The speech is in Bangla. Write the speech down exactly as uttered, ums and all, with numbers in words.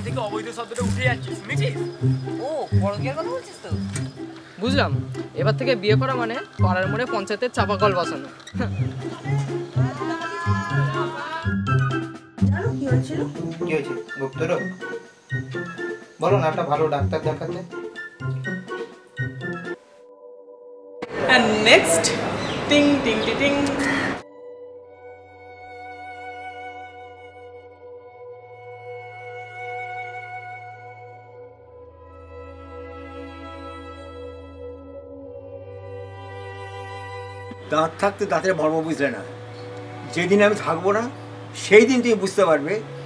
থেকে অবৈধ শব্দটা উঠে যাচ্ছে, শুনেছিস? ও পরকীয়ার কথা বলছিস তো? বুঝলাম, এবার থেকে বিয়ে করা মানে পাড়ার মোড়ে পঞ্চায়েতের চাপা কল বসানো। জানো কি হয়েছিল? কি হয়েছে গুপ্তরোগ? বলো না, একটা ভালো ডাক্তার দেখাতে। And next, ting ting ting ting. দাঁত থাকতে দাঁতের মর্ম বুঝলে না, যেদিন আমি থাকবো না সেই দিন তুমি বুঝতে পারবে